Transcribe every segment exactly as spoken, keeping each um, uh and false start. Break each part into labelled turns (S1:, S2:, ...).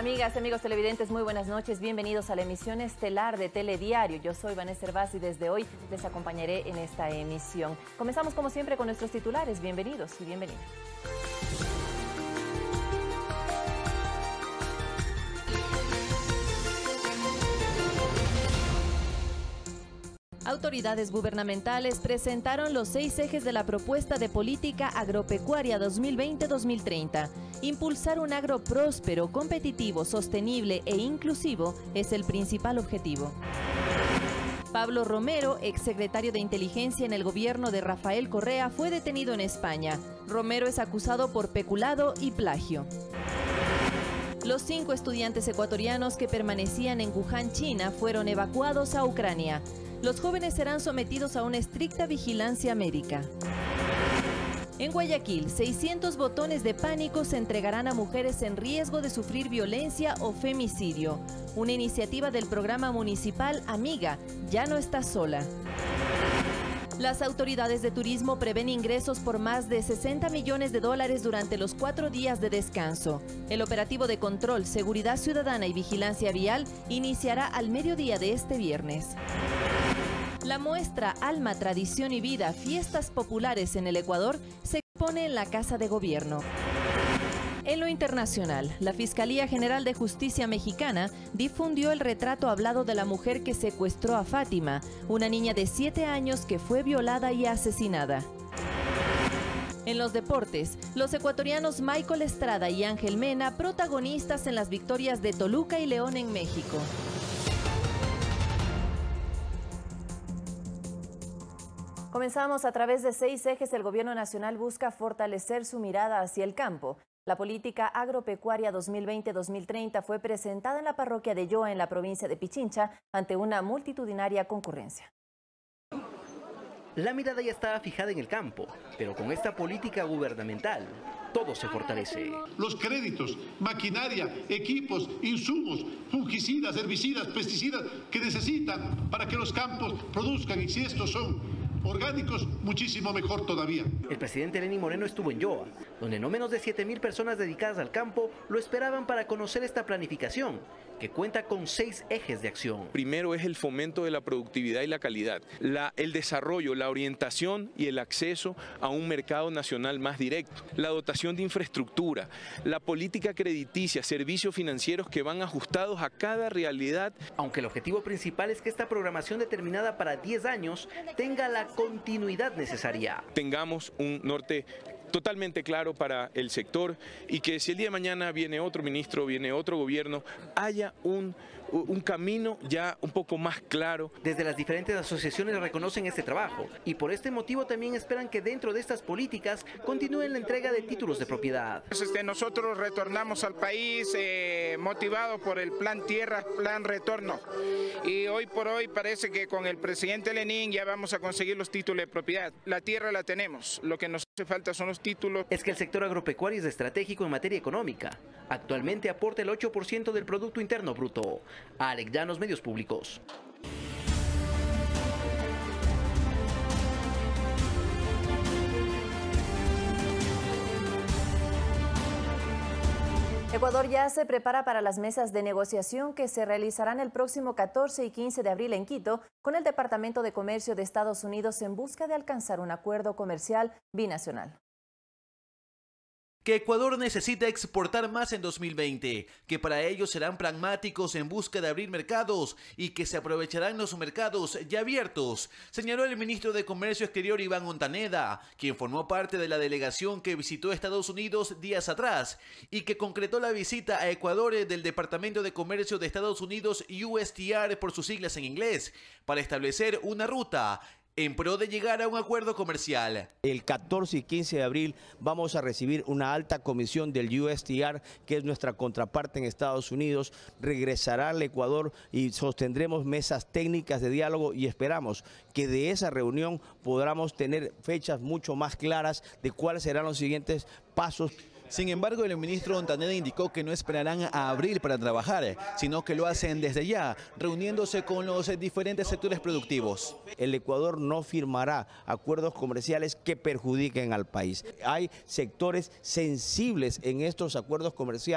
S1: Amigas, amigos televidentes, muy buenas noches. Bienvenidos a la emisión estelar de Telediario. Yo soy Vanessa Hervás y desde hoy les acompañaré en esta emisión. Comenzamos como siempre con nuestros titulares. Bienvenidos y bienvenidas. Autoridades gubernamentales presentaron los seis ejes de la propuesta de política agropecuaria dos mil veinte a dos mil treinta. Impulsar un agro próspero, competitivo, sostenible e inclusivo es el principal objetivo. Pablo Romero, exsecretario de Inteligencia en el gobierno de Rafael Correa, fue detenido en España. Romero es acusado por peculado y plagio. Los cinco estudiantes ecuatorianos que permanecían en Wuhan, China, fueron evacuados a Ucrania. Los jóvenes serán sometidos a una estricta vigilancia médica. En Guayaquil, seiscientos botones de pánico se entregarán a mujeres en riesgo de sufrir violencia o femicidio. Una iniciativa del programa municipal Amiga, ya no estás sola. Las autoridades de turismo prevén ingresos por más de sesenta millones de dólares durante los cuatro días de descanso. El operativo de control, seguridad ciudadana y vigilancia vial iniciará al mediodía de este viernes. La muestra Alma, Tradición y Vida, Fiestas Populares en el Ecuador, se expone en la Casa de Gobierno. En lo internacional, la Fiscalía General de Justicia mexicana difundió el retrato hablado de la mujer que secuestró a Fátima, una niña de siete años que fue violada y asesinada. En los deportes, los ecuatorianos Michael Estrada y Ángel Mena, protagonistas en las victorias de Toluca y León en México. Comenzamos. A través de seis ejes, el Gobierno Nacional busca fortalecer su mirada hacia el campo. La política agropecuaria dos mil veinte a dos mil treinta fue presentada en la parroquia de Yoa, en la provincia de Pichincha, ante una multitudinaria concurrencia.
S2: La mirada ya estaba fijada en el campo, pero con esta política gubernamental, todo se fortalece.
S3: Los créditos, maquinaria, equipos, insumos, fungicidas, herbicidas, pesticidas que necesitan para que los campos produzcan, y si estos son orgánicos, muchísimo mejor todavía.
S2: El presidente Lenín Moreno estuvo en Yoa, donde no menos de siete mil personas dedicadas al campo lo esperaban para conocer esta planificación, que cuenta con seis ejes de acción.
S4: Primero es el fomento de la productividad y la calidad, la, el desarrollo, la orientación y el acceso a un mercado nacional más directo, la dotación de infraestructura, la política crediticia, servicios financieros que van ajustados a cada realidad.
S2: Aunque el objetivo principal es que esta programación determinada para diez años tenga la continuidad necesaria.
S4: Tengamos un norte totalmente claro para el sector y que si el día de mañana viene otro ministro, viene otro gobierno, haya un, un camino ya un poco más claro.
S2: Desde las diferentes asociaciones reconocen este trabajo y por este motivo también esperan que dentro de estas políticas continúe la entrega de títulos de propiedad.
S5: Este, nosotros retornamos al país eh, motivados por el Plan Tierra, Plan Retorno, y hoy por hoy parece que con el presidente Lenín ya vamos a conseguir los títulos de propiedad. La tierra la tenemos, lo que nos hace falta son los títulos.
S2: Es que el sector agropecuario es estratégico en materia económica. Actualmente aporta el ocho por ciento del Producto Interno Bruto. Alex Llanos, Medios Públicos.
S1: Ecuador ya se prepara para las mesas de negociación que se realizarán el próximo catorce y quince de abril en Quito con el Departamento de Comercio de Estados Unidos en busca de alcanzar un acuerdo comercial binacional.
S6: Que Ecuador necesita exportar más en dos mil veinte, que para ello serán pragmáticos en busca de abrir mercados y que se aprovecharán los mercados ya abiertos, señaló el ministro de Comercio Exterior Iván Montaneda, quien formó parte de la delegación que visitó Estados Unidos días atrás y que concretó la visita a Ecuador del Departamento de Comercio de Estados Unidos, U S T R por sus siglas en inglés, para establecer una ruta en pro de llegar a un acuerdo comercial.
S7: El catorce y quince de abril vamos a recibir una alta comisión del U S T R, que es nuestra contraparte en Estados Unidos, regresará al Ecuador y sostendremos mesas técnicas de diálogo y esperamos que de esa reunión podamos tener fechas mucho más claras de cuáles serán los siguientes pasos.
S8: Sin embargo, el ministro Montaneda indicó que no esperarán a abril para trabajar, sino que lo hacen desde ya, reuniéndose con los diferentes sectores productivos.
S7: El Ecuador no firmará acuerdos comerciales que perjudiquen al país. Hay sectores sensibles en estos acuerdos comerciales.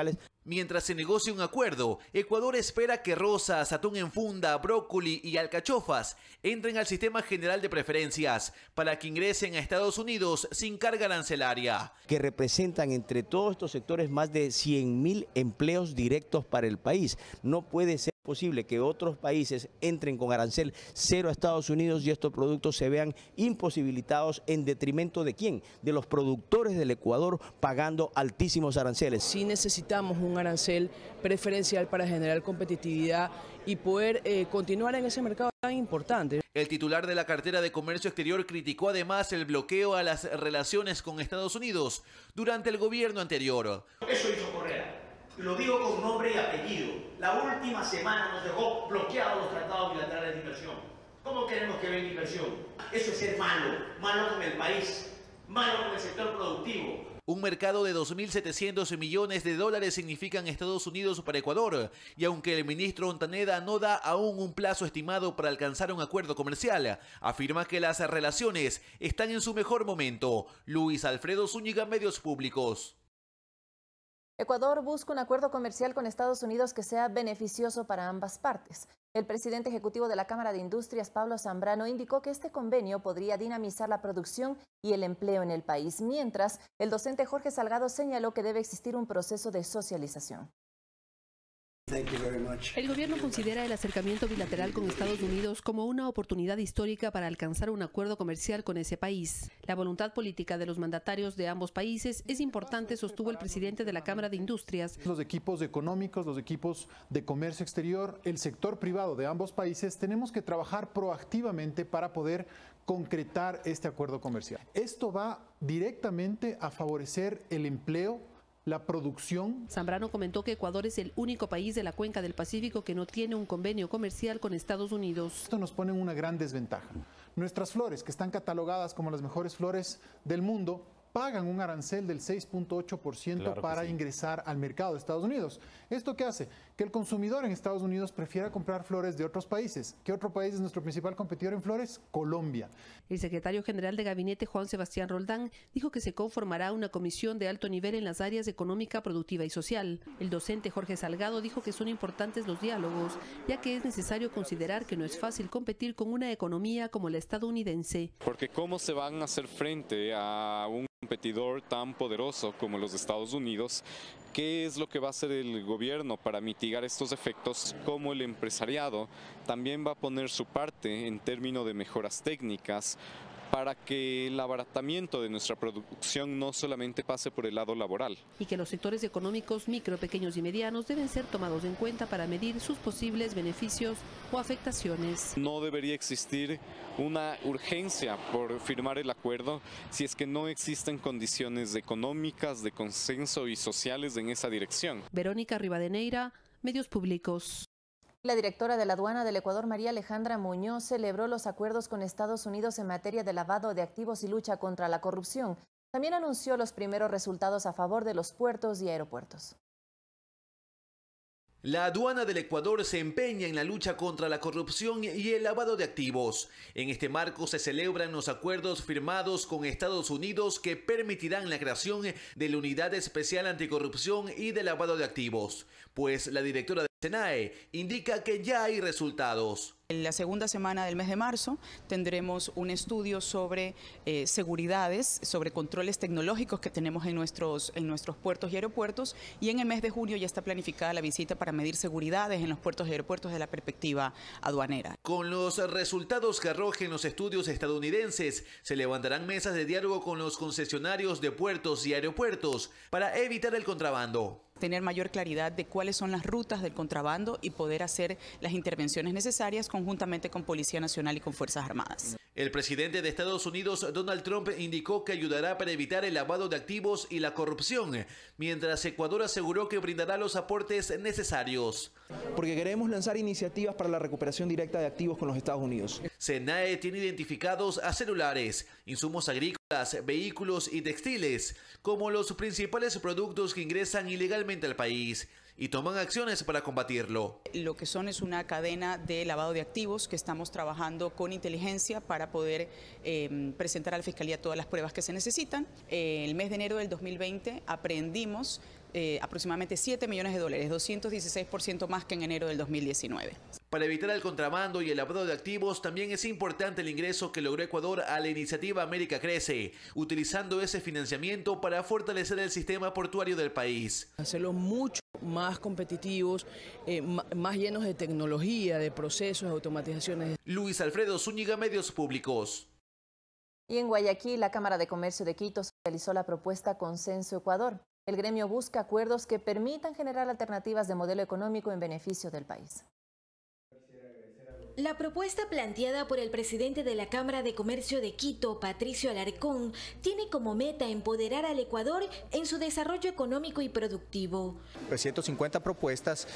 S6: Mientras se negocia un acuerdo, Ecuador espera que rosas, atún en funda, brócoli y alcachofas entren al sistema general de preferencias para que ingresen a Estados Unidos sin carga arancelaria.
S7: Que representan entre todos estos sectores más de cien mil empleos directos para el país. No puede ser posible que otros países entren con arancel cero a Estados Unidos y estos productos se vean imposibilitados en detrimento de quién, de los productores del Ecuador pagando altísimos aranceles.
S9: Sí necesitamos un arancel preferencial para generar competitividad y poder eh, continuar en ese mercado tan importante.
S6: El titular de la cartera de Comercio Exterior criticó además el bloqueo a las relaciones con Estados Unidos durante el gobierno anterior.
S10: Eso hizo Correa. Lo digo con nombre y apellido. La última semana nos dejó bloqueados los tratados bilaterales de inversión. ¿Cómo queremos que venga inversión? Eso es ser malo, malo con el país, malo con el sector productivo.
S6: Un mercado de dos mil setecientos millones de dólares significan Estados Unidos para Ecuador, y aunque el ministro Ontaneda no da aún un plazo estimado para alcanzar un acuerdo comercial, afirma que las relaciones están en su mejor momento. Luis Alfredo Zúñiga, Medios Públicos.
S1: Ecuador busca un acuerdo comercial con Estados Unidos que sea beneficioso para ambas partes. El presidente ejecutivo de la Cámara de Industrias, Pablo Zambrano, indicó que este convenio podría dinamizar la producción y el empleo en el país, mientras el docente Jorge Salgado señaló que debe existir un proceso de socialización.
S11: El gobierno considera el acercamiento bilateral con Estados Unidos como una oportunidad histórica para alcanzar un acuerdo comercial con ese país. La voluntad política de los mandatarios de ambos países es importante, sostuvo el presidente de la Cámara de Industrias.
S12: Los equipos económicos, los equipos de comercio exterior, el sector privado de ambos países, tenemos que trabajar proactivamente para poder concretar este acuerdo comercial. Esto va directamente a favorecer el empleo, la producción.
S11: Zambrano comentó que Ecuador es el único país de la cuenca del Pacífico que no tiene un convenio comercial con Estados Unidos.
S12: Esto nos pone en una gran desventaja. Nuestras flores, que están catalogadas como las mejores flores del mundo, pagan un arancel del seis punto ocho por ciento claro para sí. ingresar al mercado de Estados Unidos. ¿Esto qué hace? Que el consumidor en Estados Unidos prefiera comprar flores de otros países. ¿Qué otro país es nuestro principal competidor en flores? Colombia.
S11: El secretario general de Gabinete, Juan Sebastián Roldán, dijo que se conformará una comisión de alto nivel en las áreas económica, productiva y social. El docente Jorge Salgado dijo que son importantes los diálogos, ya que es necesario considerar que no es fácil competir con una economía como la estadounidense.
S13: Porque ¿cómo se van a hacer frente a un competidor tan poderoso como los Estados Unidos? ¿Qué es lo que va a hacer el gobierno para mitigar estos efectos? Como el empresariado también va a poner su parte en términos de mejoras técnicas para que el abaratamiento de nuestra producción no solamente pase por el lado laboral.
S11: Y que los sectores económicos micro, pequeños y medianos deben ser tomados en cuenta para medir sus posibles beneficios o afectaciones.
S13: No debería existir una urgencia por firmar el acuerdo si es que no existen condiciones económicas, de consenso y sociales en esa dirección.
S11: Verónica Rivadeneira, Medios Públicos.
S1: La directora de la aduana del Ecuador, María Alejandra Muñoz, celebró los acuerdos con Estados Unidos en materia de lavado de activos y lucha contra la corrupción. También anunció los primeros resultados a favor de los puertos y aeropuertos.
S6: La aduana del Ecuador se empeña en la lucha contra la corrupción y el lavado de activos. En este marco se celebran los acuerdos firmados con Estados Unidos que permitirán la creación de la Unidad Especial Anticorrupción y de Lavado de Activos, pues la directora de SENAE indica que ya hay resultados.
S14: En la segunda semana del mes de marzo tendremos un estudio sobre eh, seguridades, sobre controles tecnológicos que tenemos en nuestros, en nuestros puertos y aeropuertos, y en el mes de junio ya está planificada la visita para medir seguridades en los puertos y aeropuertos de la perspectiva aduanera.
S6: Con los resultados que arrojen los estudios estadounidenses, se levantarán mesas de diálogo con los concesionarios de puertos y aeropuertos para evitar el contrabando.
S14: Tener mayor claridad de cuáles son las rutas del contrabando y poder hacer las intervenciones necesarias conjuntamente con Policía Nacional y con Fuerzas Armadas.
S6: El presidente de Estados Unidos, Donald Trump, indicó que ayudará para evitar el lavado de activos y la corrupción, mientras Ecuador aseguró que brindará los aportes necesarios.
S15: Porque queremos lanzar iniciativas para la recuperación directa de activos con los Estados Unidos.
S6: SENAE tiene identificados a celulares, insumos agrícolas, vehículos y textiles como los principales productos que ingresan ilegalmente al país y toman acciones para combatirlo.
S14: Lo que son es una cadena de lavado de activos que estamos trabajando con inteligencia para poder eh, presentar a la Fiscalía todas las pruebas que se necesitan. Eh, el mes de enero del dos mil veinte aprehendimos eh, aproximadamente siete millones de dólares, doscientos dieciséis por ciento más que en enero del dos mil diecinueve.
S6: Para evitar el contrabando y el lavado de activos, también es importante el ingreso que logró Ecuador a la iniciativa América Crece, utilizando ese financiamiento para fortalecer el sistema portuario del país.
S9: Hacerlos mucho más competitivos, eh, más llenos de tecnología, de procesos, de automatizaciones.
S6: Luis Alfredo Zúñiga, Medios Públicos.
S1: Y en Guayaquil, la Cámara de Comercio de Quito realizó la propuesta Consenso Ecuador. El gremio busca acuerdos que permitan generar alternativas de modelo económico en beneficio del país.
S16: La propuesta planteada por el presidente de la Cámara de Comercio de Quito, Patricio Alarcón, tiene como meta empoderar al Ecuador en su desarrollo económico y productivo.
S17: ciento cincuenta propuestas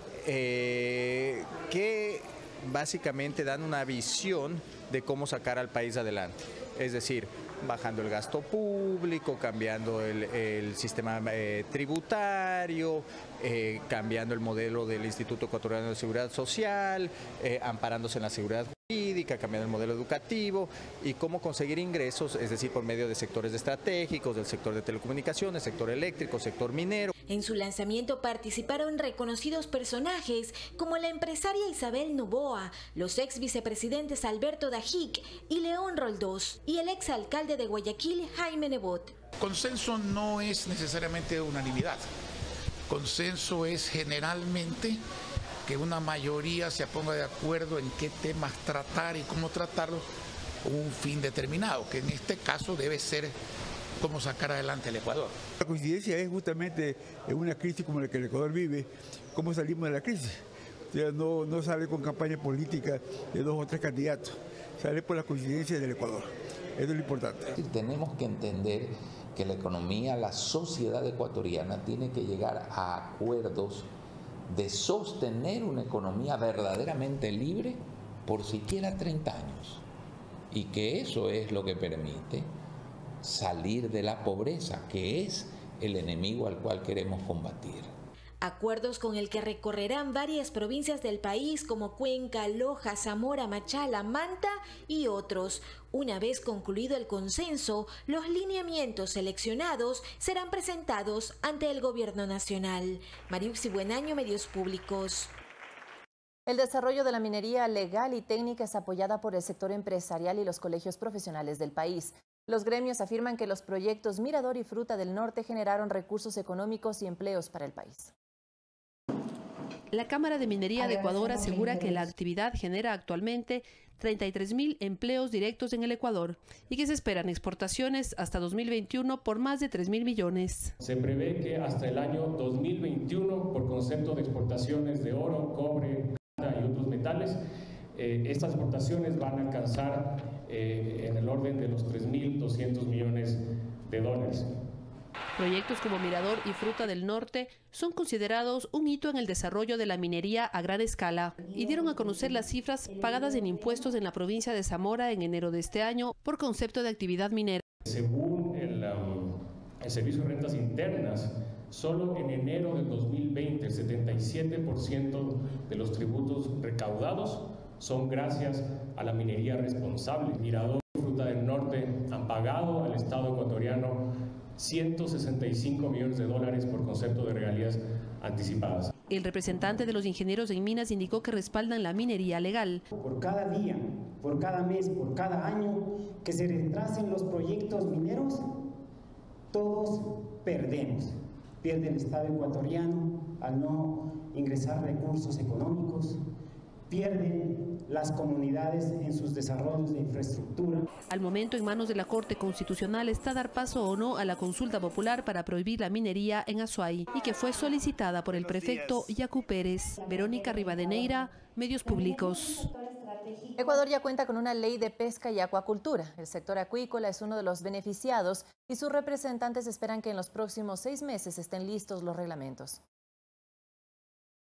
S17: eh, que básicamente dan una visión de cómo sacar al país adelante. Es decir, bajando el gasto público, cambiando el, el sistema eh, tributario, eh, cambiando el modelo del Instituto Ecuatoriano de Seguridad Social, eh, amparándose en la seguridad jurídica, cambiando el modelo educativo y cómo conseguir ingresos, es decir, por medio de sectores estratégicos, del sector de telecomunicaciones, sector eléctrico, sector minero.
S16: En su lanzamiento participaron reconocidos personajes como la empresaria Isabel Noboa, los ex vicepresidentes Alberto Dajic y León Roldós y el ex alcalde de Guayaquil, Jaime Nebot.
S18: Consenso no es necesariamente unanimidad. Consenso es generalmente que una mayoría se ponga de acuerdo en qué temas tratar y cómo tratarlos con un fin determinado, que en este caso debe ser cómo sacar adelante el Ecuador.
S19: La coincidencia es justamente en una crisis como la que el Ecuador vive, cómo salimos de la crisis. O sea, no, no sale con campaña política de dos o tres candidatos, sale por la coincidencia del Ecuador. Eso es lo importante.
S20: Tenemos que entender que la economía, la sociedad ecuatoriana tiene que llegar a acuerdos de sostener una economía verdaderamente libre por siquiera treinta años. Y que eso es lo que permite salir de la pobreza, que es el enemigo al cual queremos combatir.
S16: Acuerdos con el que recorrerán varias provincias del país como Cuenca, Loja, Zamora, Machala, Manta y otros. Una vez concluido el consenso, los lineamientos seleccionados serán presentados ante el Gobierno Nacional. Mariuxi Buenaño, Medios Públicos.
S1: El desarrollo de la minería legal y técnica es apoyada por el sector empresarial y los colegios profesionales del país. Los gremios afirman que los proyectos Mirador y Fruta del Norte generaron recursos económicos y empleos para el país.
S11: La Cámara de Minería de Ecuador asegura que la actividad genera actualmente treinta y tres mil empleos directos en el Ecuador y que se esperan exportaciones hasta dos mil veintiuno por más de tres mil millones.
S21: Se prevé que hasta el año dos mil veintiuno, por concepto de exportaciones de oro, cobre, plata y otros metales, eh, estas exportaciones van a alcanzar eh, en el orden de los tres mil doscientos millones de dólares.
S11: Proyectos como Mirador y Fruta del Norte son considerados un hito en el desarrollo de la minería a gran escala y dieron a conocer las cifras pagadas en impuestos en la provincia de Zamora en enero de este año por concepto de actividad minera.
S21: Según el, um, el Servicio de Rentas Internas, solo en enero del dos mil veinte el setenta y siete por ciento de los tributos recaudados son gracias a la minería responsable. Mirador y Fruta del Norte han pagado al Estado ecuatoriano ciento sesenta y cinco millones de dólares por concepto de regalías anticipadas.
S11: El representante de los ingenieros en minas indicó que respaldan la minería legal.
S22: Por cada día, por cada mes, por cada año que se retrasen los proyectos mineros, todos perdemos. Pierde el Estado ecuatoriano al no ingresar recursos económicos, pierden las comunidades en sus desarrollos de infraestructura.
S11: Al momento, en manos de la Corte Constitucional está dar paso o no a la consulta popular para prohibir la minería en Azuay y que fue solicitada por el prefecto Yacu Pérez. Verónica Rivadeneira, Medios Públicos.
S1: Ecuador ya cuenta con una ley de pesca y acuacultura. El sector acuícola es uno de los beneficiados y sus representantes esperan que en los próximos seis meses estén listos los reglamentos.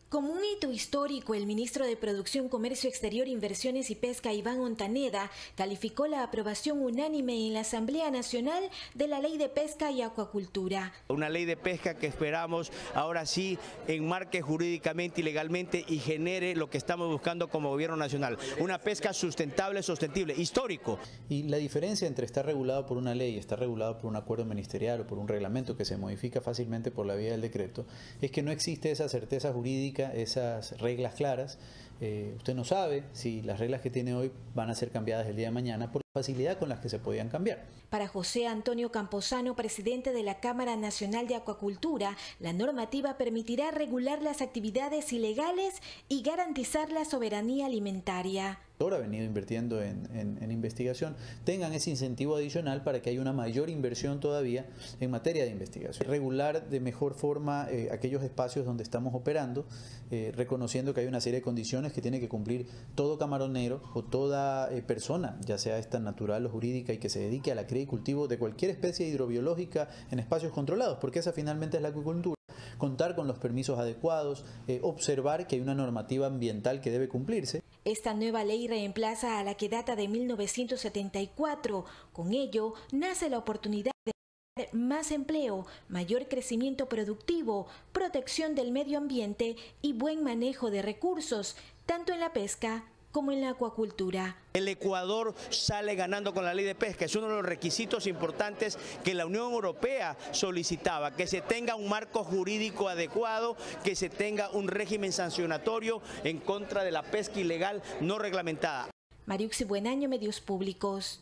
S16: Como un hito histórico, el ministro de Producción, Comercio Exterior, Inversiones y Pesca, Iván Ontaneda, calificó la aprobación unánime en la Asamblea Nacional de la Ley de Pesca y Acuacultura.
S7: Una ley de pesca que esperamos ahora sí enmarque jurídicamente y legalmente y genere lo que estamos buscando como gobierno nacional, una pesca sustentable, sostenible, histórico.
S3: Y la diferencia entre estar regulado por una ley y estar regulado por un acuerdo ministerial o por un reglamento que se modifica fácilmente por la vía del decreto es que no existe esa certeza jurídica, esas reglas claras. Eh, usted no sabe si las reglas que tiene hoy van a ser cambiadas el día de mañana por la facilidad con las que se podían cambiar.
S16: Para José Antonio Camposano, presidente de la Cámara Nacional de Acuacultura, la normativa permitirá regular las actividades ilegales y garantizar la soberanía alimentaria.
S3: Ha venido invirtiendo en, en, en investigación, tengan ese incentivo adicional para que haya una mayor inversión todavía en materia de investigación. Regular de mejor forma eh, aquellos espacios donde estamos operando, eh, reconociendo que hay una serie de condiciones que tiene que cumplir todo camaronero o toda eh, persona, ya sea esta natural o jurídica, y que se dedique a la cría y cultivo de cualquier especie hidrobiológica en espacios controlados, porque esa finalmente es la acuicultura. Contar con los permisos adecuados, eh, observar que hay una normativa ambiental que debe cumplirse.
S16: Esta nueva ley reemplaza a la que data de mil novecientos setenta y cuatro. Con ello, nace la oportunidad de tener más empleo, mayor crecimiento productivo, protección del medio ambiente y buen manejo de recursos, tanto en la pesca como en la acuacultura.
S7: El Ecuador sale ganando con la ley de pesca. Es uno de los requisitos importantes que la Unión Europea solicitaba, que se tenga un marco jurídico adecuado, que se tenga un régimen sancionatorio en contra de la pesca ilegal no reglamentada.
S16: Mariuxi Buenaño, Medios Públicos.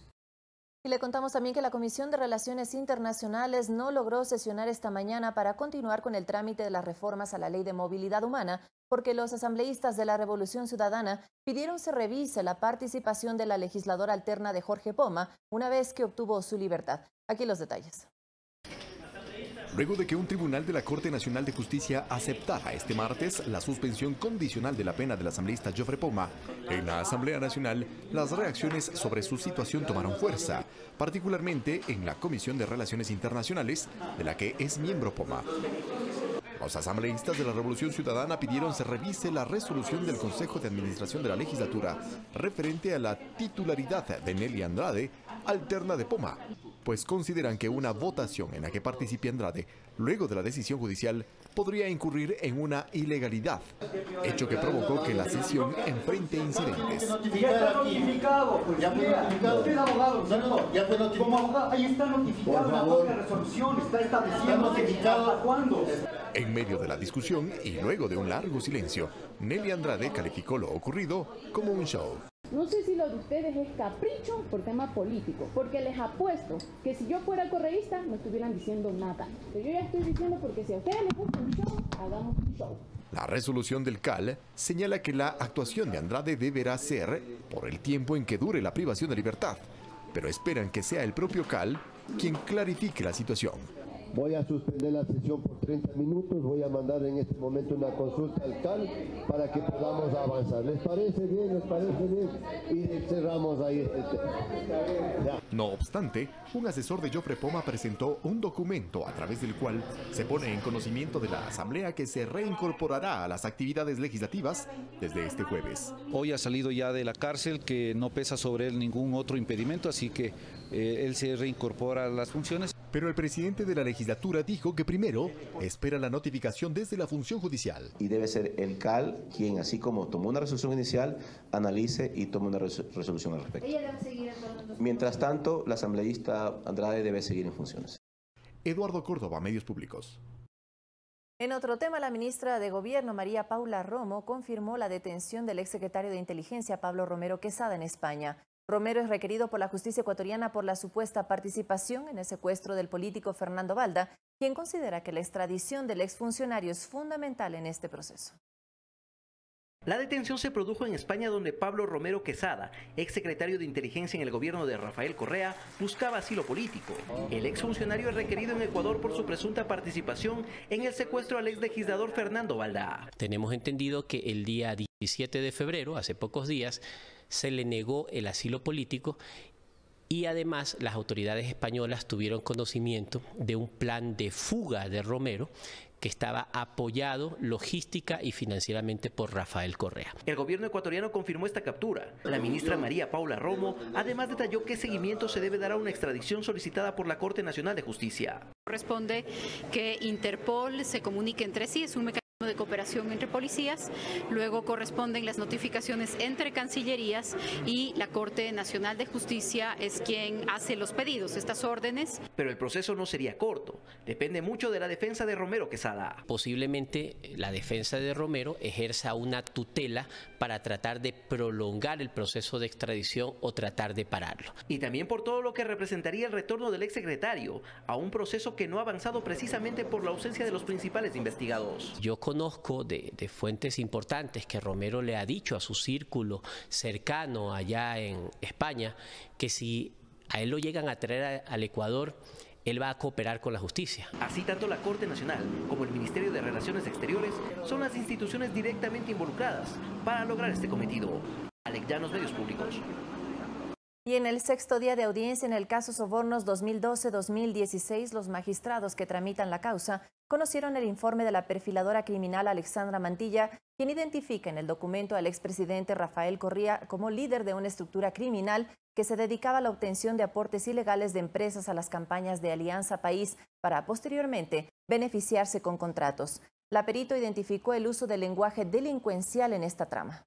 S1: Y le contamos también que la Comisión de Relaciones Internacionales no logró sesionar esta mañana para continuar con el trámite de las reformas a la Ley de Movilidad Humana, porque los asambleístas de la Revolución Ciudadana pidieron se revise la participación de la legisladora alterna de Jorge Poma una vez que obtuvo su libertad. Aquí los detalles.
S4: Luego de que un tribunal de la Corte Nacional de Justicia aceptara este martes la suspensión condicional de la pena del asambleísta Jofre Poma, en la Asamblea Nacional las reacciones sobre su situación tomaron fuerza, particularmente en la Comisión de Relaciones Internacionales, de la que es miembro Poma. Los asambleístas de la Revolución Ciudadana pidieron se revise la resolución del Consejo de Administración de la Legislatura referente a la titularidad de Nelly Andrade, alterna de Poma, pues consideran que una votación en la que participe Andrade, luego de la decisión judicial, podría incurrir en una ilegalidad, hecho que provocó que la sesión enfrente incidentes.
S23: Ya está notificado, pues ya fue notificado. Usted es abogado, senador. Ya fue notificado. Como abogado, ahí está notificado la propia resolución, está estableciendo hasta cuándo.
S4: En medio de la discusión y luego de un largo silencio, Nelly Andrade calificó lo ocurrido como un show.
S24: No sé si lo de ustedes es capricho por tema político, porque les apuesto que si yo fuera correísta no estuvieran diciendo nada. Pero yo ya estoy diciendo porque si a ustedes les gusta un show, hagamos un show.
S4: La resolución del C A L señala que la actuación de Andrade deberá ser por el tiempo en que dure la privación de libertad, pero esperan que sea el propio C A L quien clarifique la situación.
S25: Voy a suspender la sesión por treinta minutos, voy a mandar en este momento una consulta al C A L para que podamos avanzar. ¿Les parece bien? ¿Les parece bien? Y cerramos ahí este tema.
S4: No obstante, un asesor de Jofre Poma presentó un documento a través del cual se pone en conocimiento de la Asamblea que se reincorporará a las actividades legislativas desde este jueves.
S26: Hoy ha salido ya de la cárcel, que no pesa sobre él ningún otro impedimento, así que eh, él se reincorpora a las funciones.
S4: Pero el presidente de la legislatura dijo que primero espera la notificación desde la función judicial.
S27: Y debe ser el C A L quien, así como tomó una resolución inicial, analice y tome una res resolución al respecto.
S24: Ella debe seguir en
S27: Mientras tanto, la asambleísta Andrade debe seguir en funciones.
S4: Eduardo Córdoba, Medios Públicos.
S1: En otro tema, la ministra de Gobierno, María Paula Romo, confirmó la detención del exsecretario de Inteligencia, Pablo Romero Quesada, en España. Romero es requerido por la justicia ecuatoriana por la supuesta participación en el secuestro del político Fernando Balda, quien considera que la extradición del exfuncionario es fundamental en este proceso.
S2: La detención se produjo en España, donde Pablo Romero Quesada, exsecretario de Inteligencia en el gobierno de Rafael Correa, buscaba asilo político. El exfuncionario es requerido en Ecuador por su presunta participación en el secuestro al exlegislador Fernando Balda.
S28: Tenemos entendido que el día diecisiete de febrero, hace pocos días, se le negó el asilo político y además las autoridades españolas tuvieron conocimiento de un plan de fuga de Romero que estaba apoyado logística y financieramente por Rafael Correa.
S2: El gobierno ecuatoriano confirmó esta captura. La ministra María Paula Romo además detalló qué seguimiento se debe dar a una extradición solicitada por la Corte Nacional de Justicia.
S5: Corresponde que Interpol se comunique entre sí, es un mecanismo de cooperación entre policías, luego corresponden las notificaciones entre cancillerías y la Corte Nacional de Justicia es quien hace los pedidos, estas órdenes.
S2: Pero el proceso no sería corto, depende mucho de la defensa de Romero Quesada.
S28: Posiblemente la defensa de Romero ejerza una tutela para tratar de prolongar el proceso de extradición o tratar de pararlo.
S2: Y también por todo lo que representaría el retorno del exsecretario a un proceso que no ha avanzado precisamente por la ausencia de los principales investigados.
S28: Yo conozco de, de fuentes importantes que Romero le ha dicho a su círculo cercano allá en España que si a él lo llegan a traer a, al Ecuador, él va a cooperar con la justicia.
S2: Así tanto la Corte Nacional como el Ministerio de Relaciones Exteriores son las instituciones directamente involucradas para lograr este cometido. Alex Llanos, Medios Públicos.
S1: Y en el sexto día de audiencia en el caso Sobornos dos mil doce dos mil dieciséis, los magistrados que tramitan la causa conocieron el informe de la perfiladora criminal Alexandra Mantilla, quien identifica en el documento al expresidente Rafael Correa como líder de una estructura criminal que se dedicaba a la obtención de aportes ilegales de empresas a las campañas de Alianza País para posteriormente beneficiarse con contratos. La perito identificó el uso del lenguaje delincuencial en esta trama.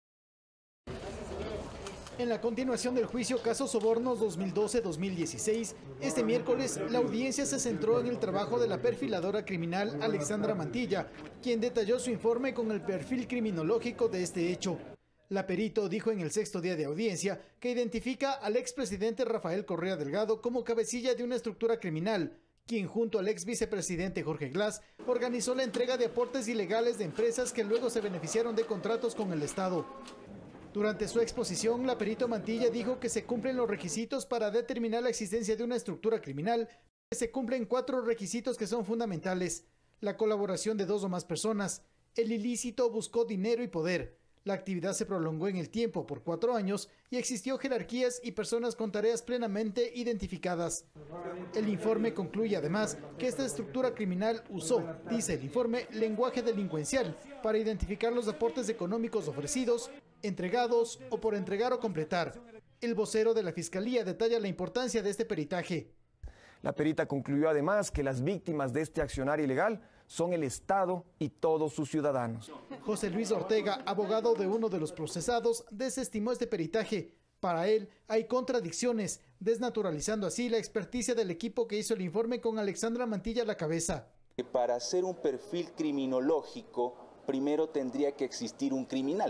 S8: En la continuación del juicio caso Sobornos dos mil doce dos mil dieciséis, este miércoles la audiencia se centró en el trabajo de la perfiladora criminal Alexandra Mantilla, quien detalló su informe con el perfil criminológico de este hecho. La perito dijo en el sexto día de audiencia que identifica al expresidente Rafael Correa Delgado como cabecilla de una estructura criminal, quien junto al ex vicepresidente Jorge Glass organizó la entrega de aportes ilegales de empresas que luego se beneficiaron de contratos con el Estado. Durante su exposición, la perito Mantilla dijo que se cumplen los requisitos para determinar la existencia de una estructura criminal. Se cumplen cuatro requisitos que son fundamentales: la colaboración de dos o más personas, el ilícito buscó dinero y poder, la actividad se prolongó en el tiempo por cuatro años y existió jerarquías y personas con tareas plenamente identificadas. El informe concluye además que esta estructura criminal usó, dice el informe, lenguaje delincuencial para identificar los aportes económicos ofrecidos, entregados o por entregar o completar. El vocero de la Fiscalía detalla la importancia de este peritaje.
S9: La perita concluyó además que las víctimas de este accionar ilegal son el Estado y todos sus ciudadanos.
S8: José Luis Ortega, abogado de uno de los procesados, desestimó este peritaje. Para él hay contradicciones, desnaturalizando así la experticia del equipo que hizo el informe con Alexandra Mantilla a la cabeza.
S10: Para hacer un perfil criminológico, primero tendría que existir un criminal.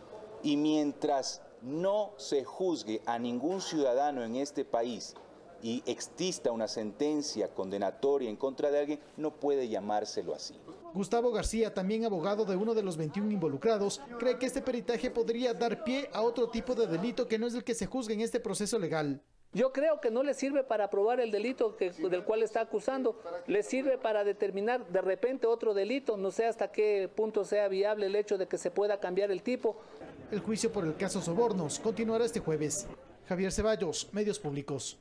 S10: Y mientras no se juzgue a ningún ciudadano en este país y exista una sentencia condenatoria en contra de alguien, no puede llamárselo así.
S8: Gustavo García, también abogado de uno de los veintiún involucrados, cree que este peritaje podría dar pie a otro tipo de delito que no es el que se juzga en este proceso legal.
S12: Yo creo que no le sirve para probar el delito que, del cual está acusando, le sirve para determinar de repente otro delito, no sé hasta qué punto sea viable el hecho de que se pueda cambiar el tipo.
S8: El juicio por el caso Sobornos continuará este jueves. Javier Ceballos, Medios Públicos.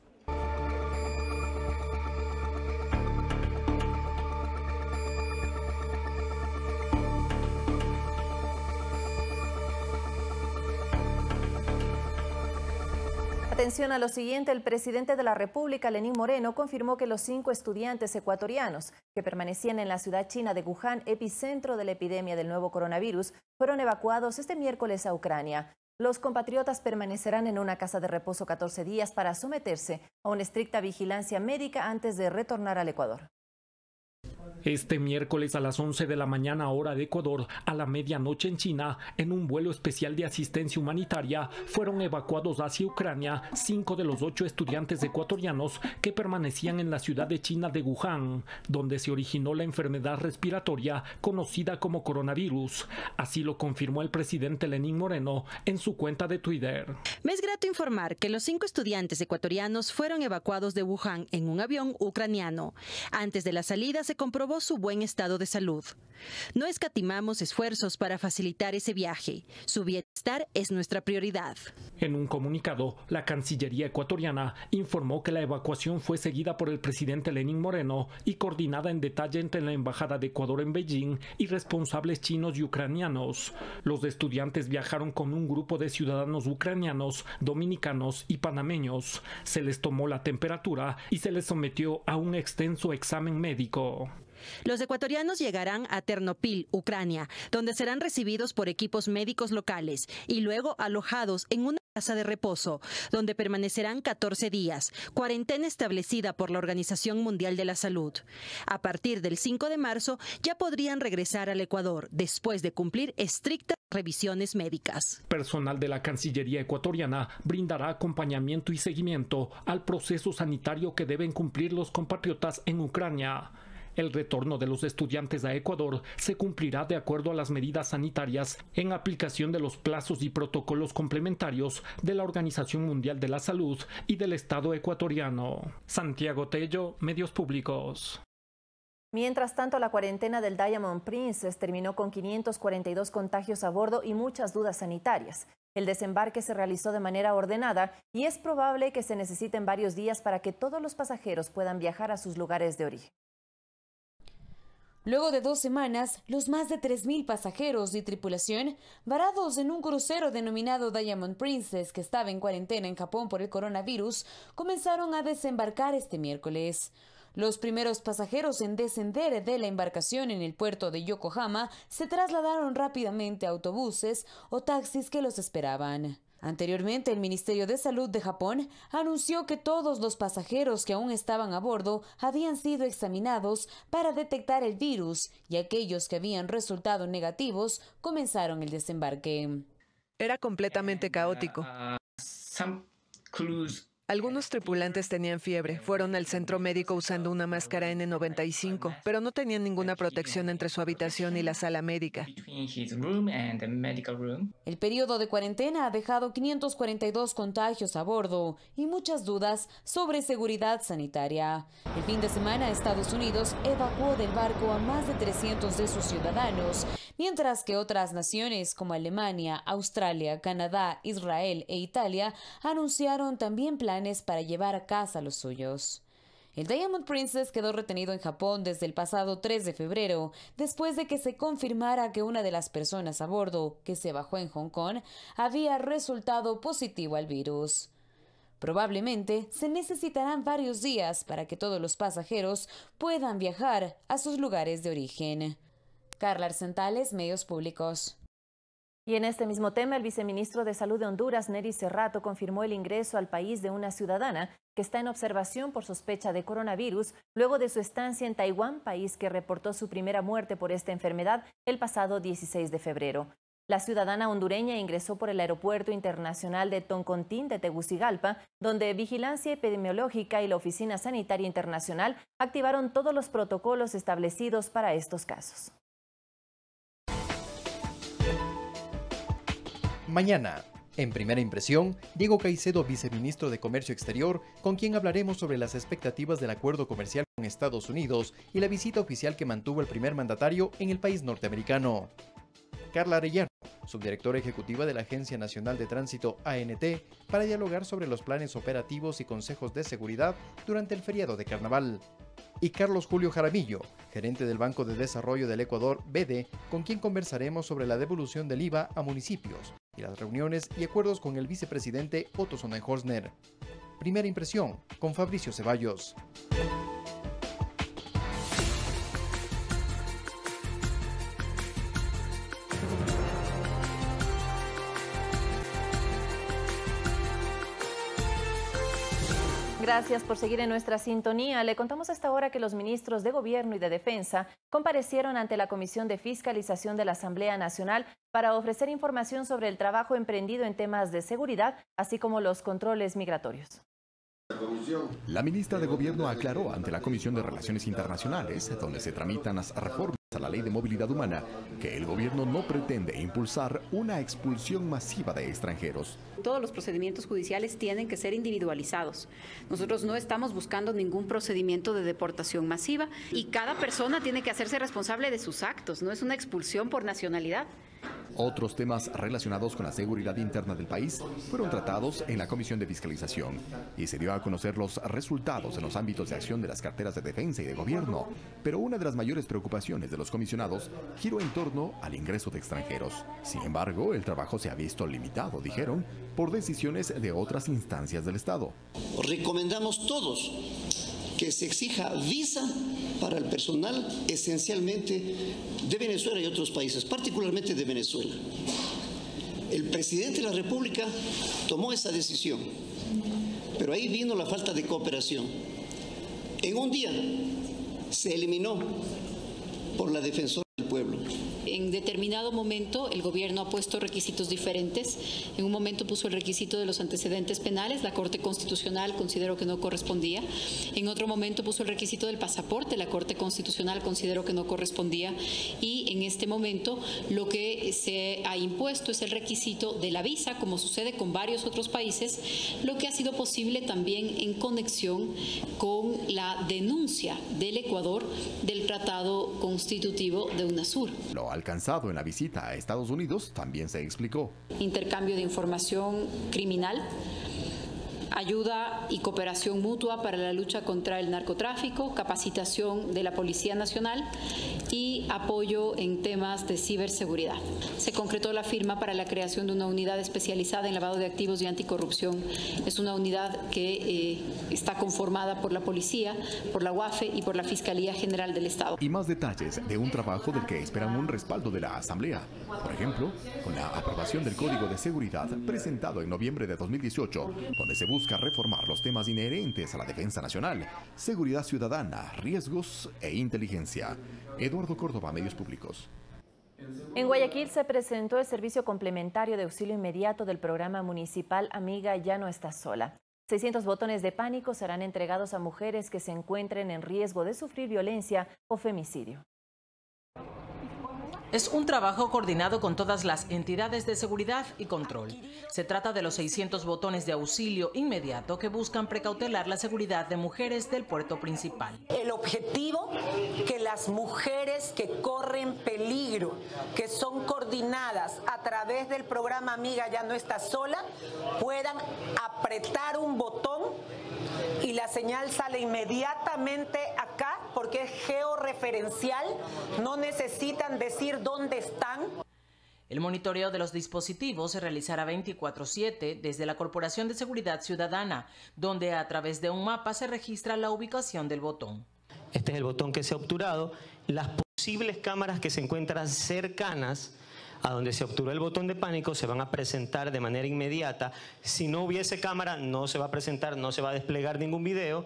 S1: Atención a lo siguiente, el presidente de la República, Lenín Moreno, confirmó que los cinco estudiantes ecuatorianos que permanecían en la ciudad china de Wuhan, epicentro de la epidemia del nuevo coronavirus, fueron evacuados este miércoles a Ucrania. Los compatriotas permanecerán en una casa de reposo catorce días para someterse a una estricta vigilancia médica antes de retornar al Ecuador.
S13: Este miércoles a las once de la mañana hora de Ecuador, a la medianoche en China, en un vuelo especial de asistencia humanitaria, fueron evacuados hacia Ucrania cinco de los ocho estudiantes ecuatorianos que permanecían en la ciudad de China de Wuhan, donde se originó la enfermedad respiratoria conocida como coronavirus. Así lo confirmó el presidente Lenín Moreno en su cuenta de Twitter.
S14: Me es grato informar que los cinco estudiantes ecuatorianos fueron evacuados de Wuhan en un avión ucraniano. Antes de la salida se comprobó comprobó su buen estado de salud. No escatimamos esfuerzos para facilitar ese viaje. Su bienestar es nuestra prioridad.
S13: En un comunicado, la Cancillería ecuatoriana informó que la evacuación fue seguida por el presidente Lenín Moreno y coordinada en detalle entre la Embajada de Ecuador en Beijing y responsables chinos y ucranianos. Los estudiantes viajaron con un grupo de ciudadanos ucranianos, dominicanos y panameños. Se les tomó la temperatura y se les sometió a un extenso examen médico.
S14: Los ecuatorianos llegarán a Ternopil, Ucrania, donde serán recibidos por equipos médicos locales y luego alojados en una casa de reposo, donde permanecerán catorce días, cuarentena establecida por la Organización Mundial de la Salud. A partir del cinco de marzo ya podrían regresar al Ecuador después de cumplir estrictas revisiones médicas.
S13: Personal de la Cancillería ecuatoriana brindará acompañamiento y seguimiento al proceso sanitario que deben cumplir los compatriotas en Ucrania. El retorno de los estudiantes a Ecuador se cumplirá de acuerdo a las medidas sanitarias en aplicación de los plazos y protocolos complementarios de la Organización Mundial de la Salud y del Estado ecuatoriano. Santiago Tello, Medios Públicos.
S1: Mientras tanto, la cuarentena del Diamond Princess terminó con quinientos cuarenta y dos contagios a bordo y muchas dudas sanitarias. El desembarque se realizó de manera ordenada y es probable que se necesiten varios días para que todos los pasajeros puedan viajar a sus lugares de origen.
S6: Luego de dos semanas, los más de tres mil pasajeros y tripulación varados en un crucero denominado Diamond Princess, que estaba en cuarentena en Japón por el coronavirus, comenzaron a desembarcar este miércoles. Los primeros pasajeros en descender de la embarcación en el puerto de Yokohama se trasladaron rápidamente a autobuses o taxis que los esperaban. Anteriormente, el Ministerio de Salud de Japón anunció que todos los pasajeros que aún estaban a bordo habían sido examinados para detectar el virus y aquellos que habían resultado negativos comenzaron el desembarque.
S15: Era completamente caótico. Algunos tripulantes tenían fiebre, fueron al centro médico usando una máscara ene noventa y cinco, pero no tenían ninguna protección entre su habitación y la sala médica.
S6: El periodo de cuarentena ha dejado quinientos cuarenta y dos contagios a bordo y muchas dudas sobre seguridad sanitaria. El fin de semana, Estados Unidos evacuó del barco a más de trescientos de sus ciudadanos, mientras que otras naciones como Alemania, Australia, Canadá, Israel e Italia anunciaron también planes para llevar a casa a los suyos. El Diamond Princess quedó retenido en Japón desde el pasado tres de febrero, después de que se confirmara que una de las personas a bordo, que se bajó en Hong Kong, había resultado positivo al virus. Probablemente se necesitarán varios días para que todos los pasajeros puedan viajar a sus lugares de origen. Carla Arcentales, Medios Públicos.
S1: Y en este mismo tema, el viceministro de Salud de Honduras, Nery Cerrato, confirmó el ingreso al país de una ciudadana que está en observación por sospecha de coronavirus luego de su estancia en Taiwán, país que reportó su primera muerte por esta enfermedad el pasado dieciséis de febrero. La ciudadana hondureña ingresó por el Aeropuerto Internacional de Toncontín de Tegucigalpa, donde Vigilancia Epidemiológica y la Oficina Sanitaria Internacional activaron todos los protocolos establecidos para estos casos.
S17: Mañana, en Primera Impresión, Diego Caicedo, viceministro de Comercio Exterior, con quien hablaremos sobre las expectativas del acuerdo comercial con Estados Unidos y la visita oficial que mantuvo el primer mandatario en el país norteamericano. Carla Arellano, subdirectora ejecutiva de la Agencia Nacional de Tránsito A N T, para dialogar sobre los planes operativos y consejos de seguridad durante el feriado de Carnaval. Y Carlos Julio Jaramillo, gerente del Banco de Desarrollo del Ecuador, B D, con quien conversaremos sobre la devolución del I V A a municipios y las reuniones y acuerdos con el vicepresidente Otto Sonnenhorstner. Primera Impresión, con Fabricio Ceballos.
S1: Gracias por seguir en nuestra sintonía. Le contamos a esta hora que los ministros de Gobierno y de Defensa comparecieron ante la Comisión de Fiscalización de la Asamblea Nacional para ofrecer información sobre el trabajo emprendido en temas de seguridad, así como los controles migratorios.
S4: La ministra de Gobierno aclaró ante la Comisión de Relaciones Internacionales, donde se tramitan las reformas a la Ley de Movilidad Humana que el gobierno no pretende impulsar una expulsión masiva de extranjeros.
S5: Todos los procedimientos judiciales tienen que ser individualizados. Nosotros no estamos buscando ningún procedimiento de deportación masiva y cada persona tiene que hacerse responsable de sus actos, no es una expulsión por nacionalidad.
S4: Otros temas relacionados con la seguridad interna del país fueron tratados en la Comisión de Fiscalización y se dio a conocer los resultados en los ámbitos de acción de las carteras de defensa y de gobierno. Pero una de las mayores preocupaciones de los comisionados giró en torno al ingreso de extranjeros. Sin embargo, el trabajo se ha visto limitado, dijeron, por decisiones de otras instancias del Estado.
S3: Recomendamos todos que se exija visa para el personal esencialmente de Venezuela y otros países, particularmente de Venezuela. El presidente de la República tomó esa decisión, pero ahí vino la falta de cooperación. En un día se eliminó por la defensora del pueblo.
S5: En determinado momento el gobierno ha puesto requisitos diferentes. En un momento puso el requisito de los antecedentes penales, la Corte Constitucional consideró que no correspondía. En otro momento puso el requisito del pasaporte, la Corte Constitucional consideró que no correspondía. Y en este momento lo que se ha impuesto es el requisito de la visa, como sucede con varios otros países, lo que ha sido posible también en conexión con la denuncia del Ecuador del Tratado Constitutivo de UNASUR.
S4: Lo alcanzado en la visita a Estados Unidos también se explicó.
S5: Intercambio de información criminal, ayuda y cooperación mutua para la lucha contra el narcotráfico, capacitación de la Policía Nacional y apoyo en temas de ciberseguridad. Se concretó la firma para la creación de una unidad especializada en lavado de activos y anticorrupción. Es una unidad que eh, está conformada por la Policía, por la U A F E y por la Fiscalía General del Estado.
S4: Y más detalles de un trabajo del que esperan un respaldo de la Asamblea. Por ejemplo, con la aprobación del Código de Seguridad presentado en noviembre de dos mil dieciocho, donde se busca reformar los temas inherentes a la defensa nacional, seguridad ciudadana, riesgos e inteligencia. Eduardo Córdoba, Medios Públicos.
S1: En Guayaquil se presentó el servicio complementario de auxilio inmediato del programa municipal Amiga Ya No Estás Sola. seiscientos botones de pánico serán entregados a mujeres que se encuentren en riesgo de sufrir violencia o femicidio.
S7: Es un trabajo coordinado con todas las entidades de seguridad y control. Se trata de los seiscientos botones de auxilio inmediato que buscan precautelar la seguridad de mujeres del puerto principal.
S11: El objetivo, que las mujeres que corren peligro, que son coordinadas a través del programa Amiga Ya No Estás Sola, puedan apretar un botón y la señal sale inmediatamente acá porque es georreferencial, no necesitan decir dónde están.
S7: El monitoreo de los dispositivos se realizará veinticuatro siete desde la Corporación de Seguridad Ciudadana, donde a través de un mapa se registra la ubicación del botón.
S18: Este es el botón que se ha obturado. Las posibles cámaras que se encuentran cercanas a donde se obturó el botón de pánico se van a presentar de manera inmediata. Si no hubiese cámara, no se va a presentar, no se va a desplegar ningún video.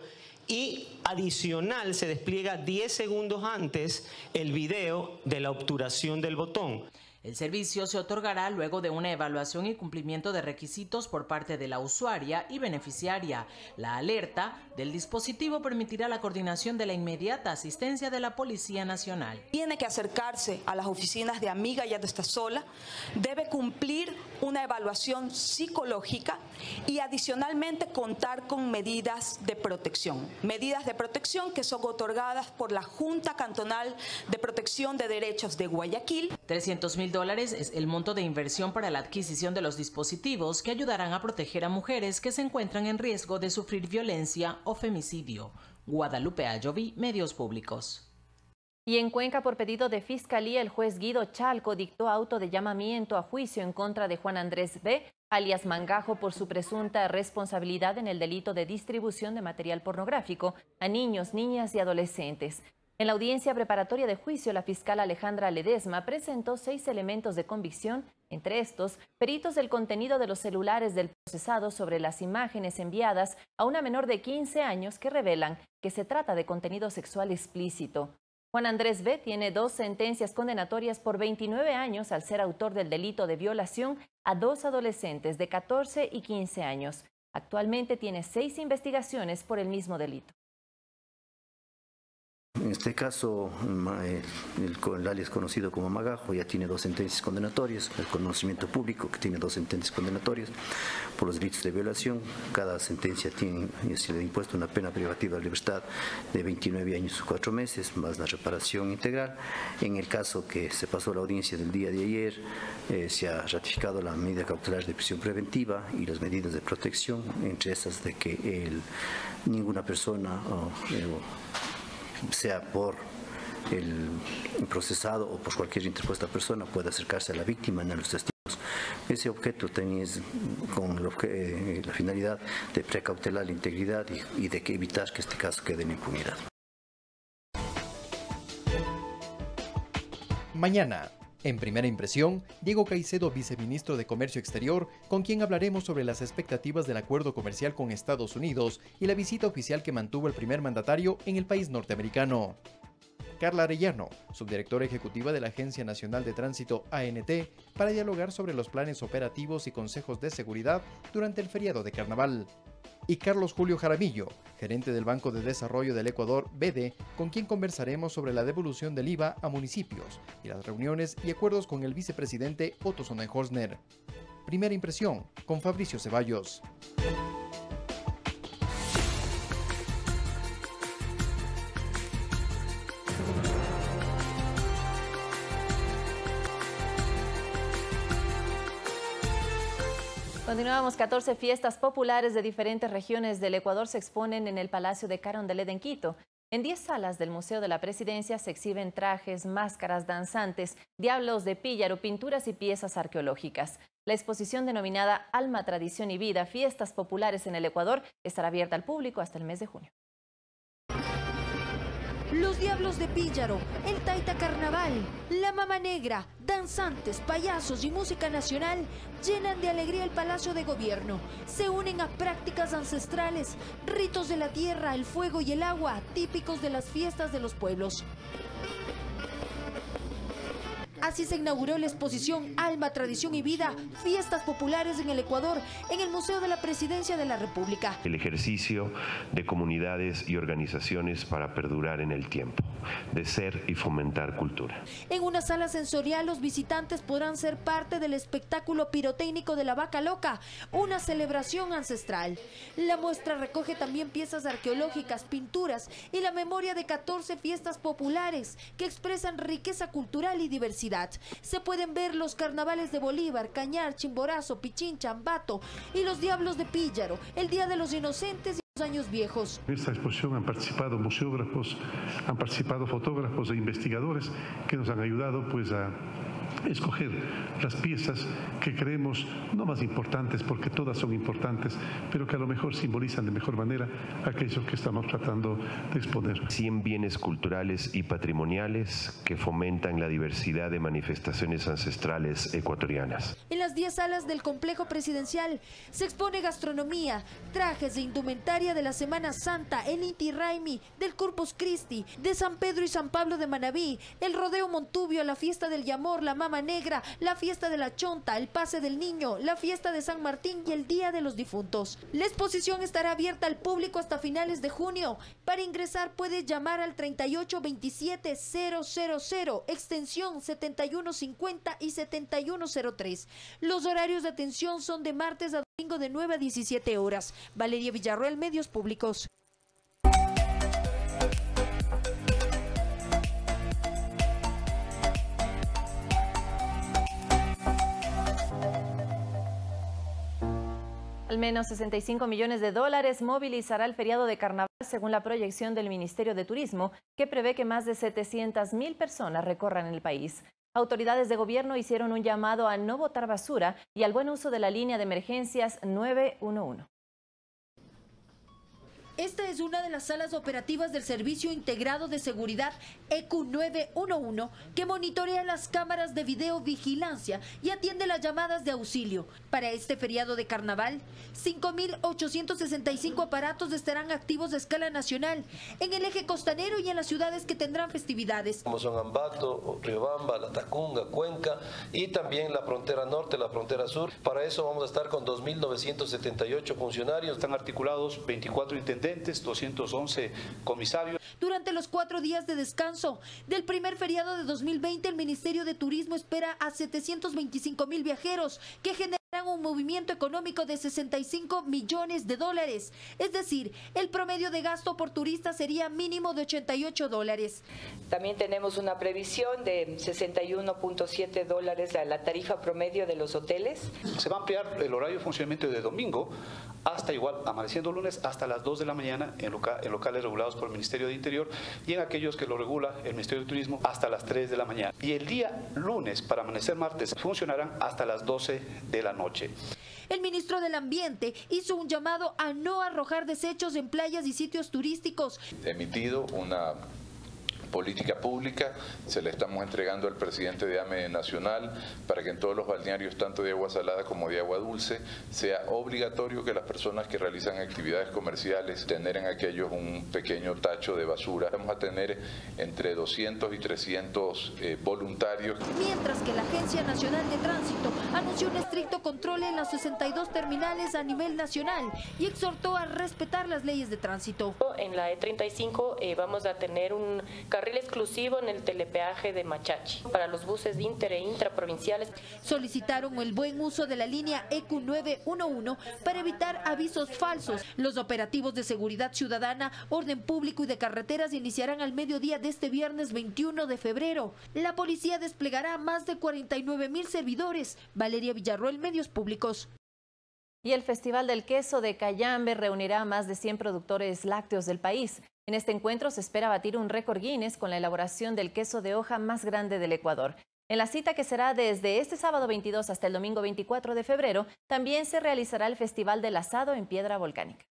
S18: Y adicional, se despliega diez segundos antes el video de la obturación del botón.
S7: El servicio se otorgará luego de una evaluación y cumplimiento de requisitos por parte de la usuaria y beneficiaria. La alerta del dispositivo permitirá la coordinación de la inmediata asistencia de la Policía Nacional.
S11: Tiene que acercarse a las oficinas de Amiga Ya No Estás Sola, debe cumplir una evaluación psicológica y adicionalmente contar con medidas de protección. Medidas de protección que son otorgadas por la Junta Cantonal de Protección de Derechos de Guayaquil.
S7: trescientos mil dólares es el monto de inversión para la adquisición de los dispositivos que ayudarán a proteger a mujeres que se encuentran en riesgo de sufrir violencia o femicidio. Guadalupe Ayoví, Medios Públicos.
S1: Y en Cuenca, por pedido de Fiscalía, el juez Guido Chalco dictó auto de llamamiento a juicio en contra de Juan Andrés B., alias Mangajo, por su presunta responsabilidad en el delito de distribución de material pornográfico a niños, niñas y adolescentes. En la audiencia preparatoria de juicio, la fiscal Alejandra Ledesma presentó seis elementos de convicción, entre estos, peritos del contenido de los celulares del procesado sobre las imágenes enviadas a una menor de quince años que revelan que se trata de contenido sexual explícito. Juan Andrés B. tiene dos sentencias condenatorias por veintinueve años al ser autor del delito de violación a dos adolescentes de catorce y quince años. Actualmente tiene seis investigaciones por el mismo delito.
S27: este caso, el, el alias conocido como Magajo ya tiene dos sentencias condenatorias, el conocimiento público que tiene dos sentencias condenatorias por los delitos de violación. Cada sentencia tiene, se le ha impuesto una pena privativa de libertad de veintinueve años y cuatro meses, más la reparación integral. En el caso que se pasó la audiencia del día de ayer, eh, se ha ratificado la medida cautelar de prisión preventiva y las medidas de protección, entre esas de que el, ninguna persona oh, eh, sea por el procesado o por cualquier interpuesta persona puede acercarse a la víctima ni a los testigos. Ese objeto tenía con el obje, eh, la finalidad de precautelar la integridad y, y de que evitar que este caso quede en impunidad.
S17: Mañana, en Primera Impresión, Diego Caicedo, viceministro de Comercio Exterior, con quien hablaremos sobre las expectativas del acuerdo comercial con Estados Unidos y la visita oficial que mantuvo el primer mandatario en el país norteamericano. Carla Arellano, subdirectora ejecutiva de la Agencia Nacional de Tránsito A N T, para dialogar sobre los planes operativos y consejos de seguridad durante el feriado de Carnaval. Y Carlos Julio Jaramillo, gerente del Banco de Desarrollo del Ecuador, B E D E, con quien conversaremos sobre la devolución del I V A a municipios y las reuniones y acuerdos con el vicepresidente Otto Sonnenhorstner. Primera Impresión, con Fabricio Ceballos.
S1: Continuamos. catorce fiestas populares de diferentes regiones del Ecuador se exponen en el Palacio de Carondelet en Quito. En diez salas del Museo de la Presidencia se exhiben trajes, máscaras danzantes, diablos de Píllaro, pinturas y piezas arqueológicas. La exposición denominada Alma, Tradición y Vida, Fiestas Populares en el Ecuador, estará abierta al público hasta el mes de junio.
S16: Los Diablos de Píllaro, el Taita Carnaval, la Mama Negra, danzantes, payasos y música nacional llenan de alegría el Palacio de Gobierno. Se unen a prácticas ancestrales, ritos de la tierra, el fuego y el agua, típicos de las fiestas de los pueblos. Así se inauguró la exposición Alma, Tradición y Vida, Fiestas Populares en el Ecuador, en el Museo de la Presidencia de la República.
S19: El ejercicio de comunidades y organizaciones para perdurar en el tiempo, de ser y fomentar cultura.
S16: En una sala sensorial, los visitantes podrán ser parte del espectáculo pirotécnico de la Vaca Loca, una celebración ancestral. La muestra recoge también piezas arqueológicas, pinturas y la memoria de catorce fiestas populares que expresan riqueza cultural y diversidad. Se pueden ver los carnavales de Bolívar, Cañar, Chimborazo, Pichincha, Ambato y los Diablos de Píllaro, el Día de los Inocentes y los Años Viejos.
S20: En esta exposición han participado museógrafos, han participado fotógrafos e investigadores que nos han ayudado pues a escoger las piezas que creemos no más importantes, porque todas son importantes, pero que a lo mejor simbolizan de mejor manera aquello que estamos tratando de exponer.
S19: cien bienes culturales y patrimoniales que fomentan la diversidad de manifestaciones ancestrales ecuatorianas.
S16: En las diez salas del complejo presidencial se expone gastronomía, trajes e indumentaria de la Semana Santa, el Inti Raymi, del Corpus Christi, de San Pedro y San Pablo de Manabí, el Rodeo Montubio, la Fiesta del Yamor, la Mama Negra, la Fiesta de la Chonta, el Pase del Niño, la Fiesta de San Martín y el Día de los Difuntos. La exposición estará abierta al público hasta finales de junio. Para ingresar puede llamar al treinta y ocho veintisiete cero cero cero, extensión setenta y uno cincuenta y setenta y uno cero tres. Los horarios de atención son de martes a domingo de nueve a diecisiete horas. Valeria Villarroel, Medios Públicos.
S1: Al menos sesenta y cinco millones de dólares movilizará el feriado de Carnaval, según la proyección del Ministerio de Turismo, que prevé que más de setecientas mil personas recorran el país. Autoridades de gobierno hicieron un llamado a no botar basura y al buen uso de la línea de emergencias nueve uno uno.
S16: Esta es una de las salas operativas del Servicio Integrado de Seguridad E Q nueve uno uno, que monitorea las cámaras de videovigilancia y atiende las llamadas de auxilio. Para este feriado de Carnaval, cinco mil ochocientos sesenta y cinco aparatos estarán activos a escala nacional, en el eje costanero y en las ciudades que tendrán festividades.
S21: Como son Ambato, Riobamba, La Tacunga, Cuenca y también la frontera norte, la frontera sur. Para eso vamos a estar con dos mil novecientos setenta y ocho funcionarios.
S22: Están articulados veinticuatro intentos
S2: intendentes, doscientos once comisarios.
S16: Durante los cuatro días de descanso del primer feriado de dos mil veinte, el Ministerio de Turismo espera a setecientos veinticinco mil viajeros que generarán un movimiento económico de sesenta y cinco millones de dólares. Es decir, el promedio de gasto por turista sería mínimo de ochenta y ocho dólares.
S9: También tenemos una previsión de sesenta y uno punto siete dólares a la tarifa promedio de los hoteles.
S2: Se va a ampliar el horario de funcionamiento de domingo hasta igual, amaneciendo lunes, hasta las dos de la mañana en, loca, en locales regulados por el Ministerio de Interior y en aquellos que lo regula el Ministerio de Turismo hasta las tres de la mañana. Y el día lunes, para amanecer martes, funcionarán hasta las doce de la noche.
S16: El ministro del Ambiente hizo un llamado a no arrojar desechos en playas y sitios turísticos.
S22: Emitido una política pública, se la estamos entregando al presidente de A M E Nacional para que en todos los balnearios, tanto de agua salada como de agua dulce, sea obligatorio que las personas que realizan actividades comerciales tener en aquellos un pequeño tacho de basura. Vamos a tener entre doscientos y trescientos eh, voluntarios.
S16: Mientras que la Agencia Nacional de Tránsito anunció un estricto control en las sesenta y dos terminales a nivel nacional y exhortó a respetar las leyes de tránsito.
S23: En la E treinta y cinco eh, vamos a tener un carril exclusivo en el telepeaje de Machachi para los buses inter e intraprovinciales.
S16: Solicitaron el buen uso de la línea E Q nueve once para evitar avisos falsos. Los operativos de seguridad ciudadana, orden público y de carreteras iniciarán al mediodía de este viernes veintiuno de febrero. La policía desplegará más de cuarenta y nueve mil servidores. Valeria Villarroel, Medios Públicos.
S1: Y el Festival del Queso de Cayambe reunirá a más de cien productores lácteos del país. En este encuentro se espera batir un récord Guinness con la elaboración del queso de hoja más grande del Ecuador. En la cita, que será desde este sábado veintidós hasta el domingo veinticuatro de febrero, también se realizará el Festival del Asado en Piedra Volcánica.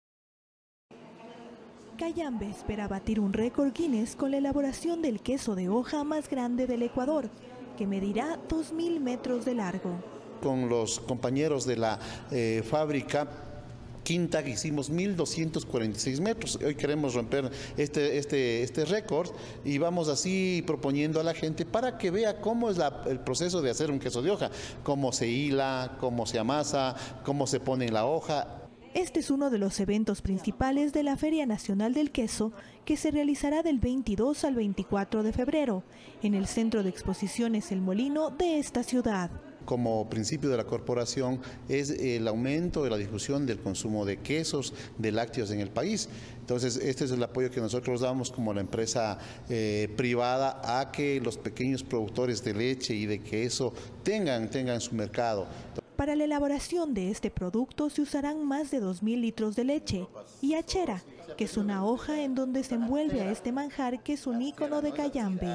S24: Cayambe espera batir un récord Guinness con la elaboración del queso de hoja más grande del Ecuador, que medirá dos mil metros de largo.
S25: Con los compañeros de la eh, fábrica Quinta hicimos mil doscientos cuarenta y seis metros. Hoy queremos romper este, este, este récord y vamos así proponiendo a la gente para que vea cómo es la, el proceso de hacer un queso de hoja, cómo se hila, cómo se amasa, cómo se pone en la hoja.
S24: Este es uno de los eventos principales de la Feria Nacional del Queso, que se realizará del veintidós al veinticuatro de febrero en el Centro de Exposiciones El Molino de esta ciudad.
S25: Como principio de la corporación es el aumento de la difusión del consumo de quesos, de lácteos en el país. Entonces, este es el apoyo que nosotros damos como la empresa eh, privada a que los pequeños productores de leche y de queso tengan, tengan su mercado.
S24: Para la elaboración de este producto se usarán más de dos mil litros de leche y achera, que es una hoja en donde se envuelve a este manjar que es un ícono de Cayambe.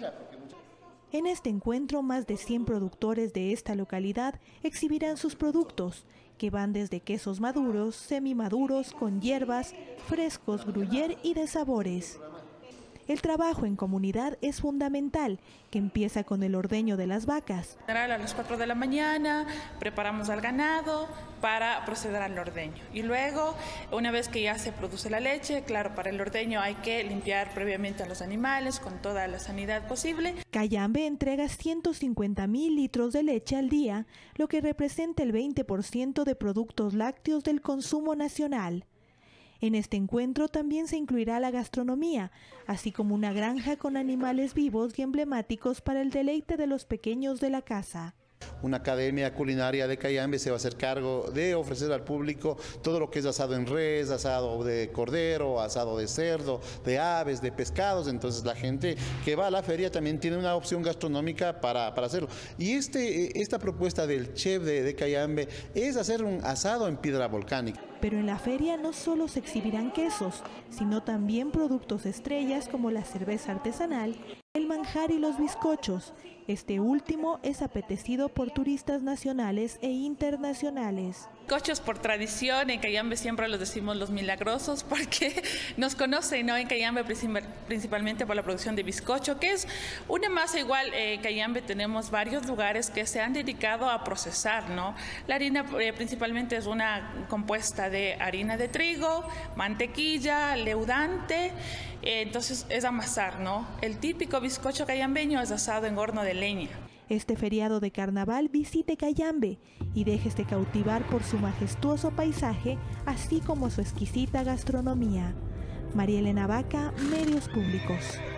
S24: En este encuentro, más de cien productores de esta localidad exhibirán sus productos, que van desde quesos maduros, semimaduros, con hierbas, frescos, gruyère y de sabores. El trabajo en comunidad es fundamental, que empieza con el ordeño de las vacas.
S26: A las cuatro de la mañana preparamos al ganado para proceder al ordeño. Y luego, una vez que ya se produce la leche, claro, para el ordeño hay que limpiar previamente a los animales con toda la sanidad posible.
S24: Cayambe entrega ciento cincuenta mil litros de leche al día, lo que representa el veinte por ciento de productos lácteos del consumo nacional. En este encuentro también se incluirá la gastronomía, así como una granja con animales vivos y emblemáticos para el deleite de los pequeños de la casa.
S25: Una academia culinaria de Cayambe se va a hacer cargo de ofrecer al público todo lo que es asado en res, asado de cordero, asado de cerdo, de aves, de pescados. Entonces la gente que va a la feria también tiene una opción gastronómica para, para hacerlo. Y este, esta propuesta del chef de, de Cayambe es hacer un asado en piedra volcánica.
S24: Pero en la feria no solo se exhibirán quesos, sino también productos estrellas como la cerveza artesanal, el manjar y los bizcochos. Este último es apetecido por turistas nacionales e internacionales.
S26: Bizcochos por tradición, en Cayambe siempre los decimos los milagrosos porque nos conocen, ¿no? En Cayambe principalmente por la producción de bizcocho, que es una masa igual. En Cayambe tenemos varios lugares que se han dedicado a procesar, ¿no? La harina eh, principalmente es una compuesta de harina de trigo, mantequilla, leudante, eh, entonces es amasar, ¿no? El típico bizcocho cayambeño es asado en horno de leña.
S24: este feriado de carnaval visite Cayambe y déjese cautivar por su majestuoso paisaje, así como su exquisita gastronomía. María Elena Vaca, Medios Públicos.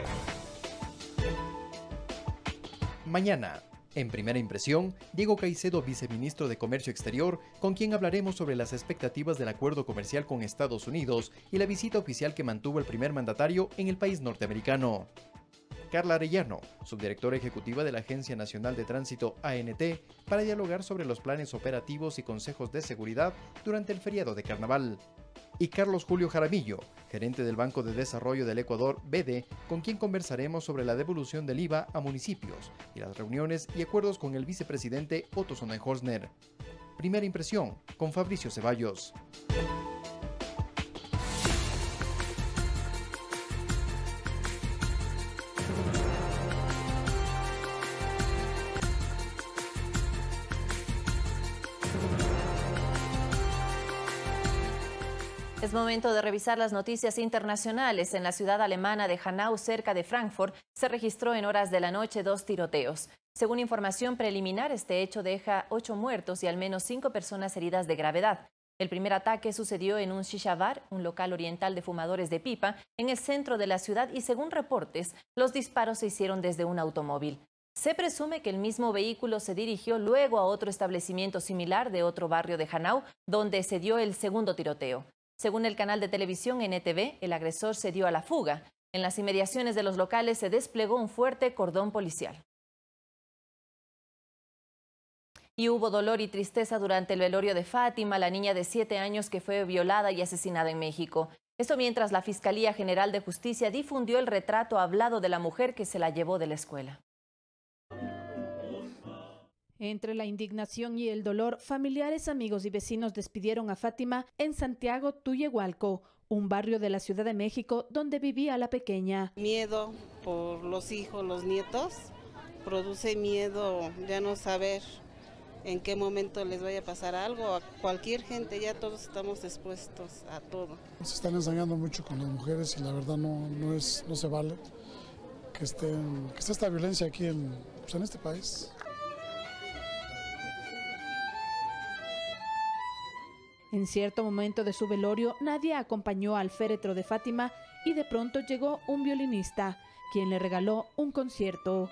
S17: Mañana, en Primera Impresión, Diego Caicedo, viceministro de Comercio Exterior, con quien hablaremos sobre las expectativas del acuerdo comercial con Estados Unidos y la visita oficial que mantuvo el primer mandatario en el país norteamericano. Carla Arellano, subdirectora ejecutiva de la Agencia Nacional de Tránsito A N T, para dialogar sobre los planes operativos y consejos de seguridad durante el feriado de Carnaval. Y Carlos Julio Jaramillo, gerente del Banco de Desarrollo del Ecuador, B D, con quien conversaremos sobre la devolución del I V A a municipios y las reuniones y acuerdos con el vicepresidente Otto Sonnenhorstner. Primera Impresión, con Fabricio Ceballos.
S1: Es momento de revisar las noticias internacionales. En la ciudad alemana de Hanau, cerca de Frankfurt, se registró en horas de la noche dos tiroteos. Según información preliminar, este hecho deja ocho muertos y al menos cinco personas heridas de gravedad. El primer ataque sucedió en un shisha bar, un local oriental de fumadores de pipa, en el centro de la ciudad y, según reportes, los disparos se hicieron desde un automóvil. Se presume que el mismo vehículo se dirigió luego a otro establecimiento similar de otro barrio de Hanau, donde se dio el segundo tiroteo. Según el canal de televisión N T V, el agresor se dio a la fuga. En las inmediaciones de los locales se desplegó un fuerte cordón policial. Y hubo dolor y tristeza durante el velorio de Fátima, la niña de siete años que fue violada y asesinada en México. Esto mientras la Fiscalía General de Justicia difundió el retrato hablado de la mujer que se la llevó de la escuela.
S6: Entre la indignación y el dolor, familiares, amigos y vecinos despidieron a Fátima en Santiago Tuyehualco, un barrio de la Ciudad de México donde vivía la pequeña.
S8: Miedo por los hijos, los nietos, produce miedo ya no saber en qué momento les vaya a pasar algo. A cualquier gente, ya todos estamos expuestos a todo.
S10: Se están ensañando mucho con las mujeres y la verdad no, no, es, no se vale que, estén, que esté esta violencia aquí en, pues en este país.
S6: En cierto momento de su velorio, nadie acompañó al féretro de Fátima y de pronto llegó un violinista, quien le regaló un concierto.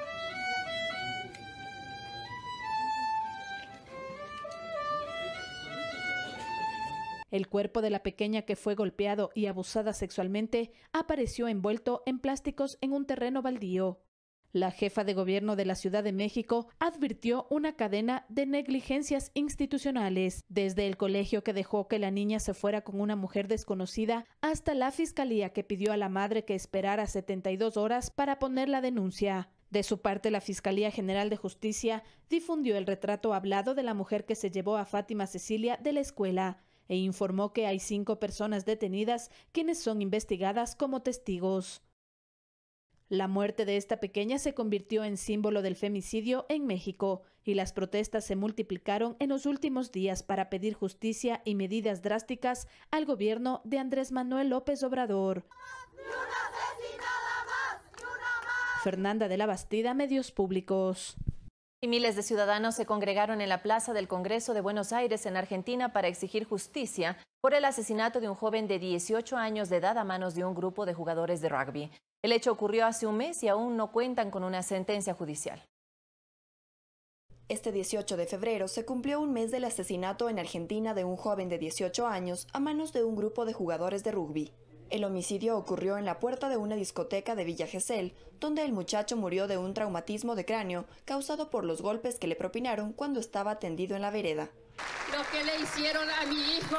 S6: El cuerpo de la pequeña que fue golpeado y abusada sexualmente apareció envuelto en plásticos en un terreno baldío. La jefa de gobierno de la Ciudad de México advirtió una cadena de negligencias institucionales, desde el colegio que dejó que la niña se fuera con una mujer desconocida hasta la fiscalía que pidió a la madre que esperara setenta y dos horas para poner la denuncia. De su parte, la Fiscalía General de Justicia difundió el retrato hablado de la mujer que se llevó a Fátima Cecilia de la escuela e informó que hay cinco personas detenidas quienes son investigadas como testigos. La muerte de esta pequeña se convirtió en símbolo del femicidio en México y las protestas se multiplicaron en los últimos días para pedir justicia y medidas drásticas al gobierno de Andrés Manuel López Obrador. Fernanda de la Bastida, Medios Públicos.
S1: Y miles de ciudadanos se congregaron en la Plaza del Congreso de Buenos Aires, en Argentina, para exigir justicia por el asesinato de un joven de dieciocho años de edad a manos de un grupo de jugadores de rugby. El hecho ocurrió hace un mes y aún no cuentan con una sentencia judicial.
S12: Este dieciocho de febrero se cumplió un mes del asesinato en Argentina de un joven de dieciocho años a manos de un grupo de jugadores de rugby. El homicidio ocurrió en la puerta de una discoteca de Villa Gesell, donde el muchacho murió de un traumatismo de cráneo causado por los golpes que le propinaron cuando estaba tendido en la vereda.
S13: Lo que le hicieron a mi hijo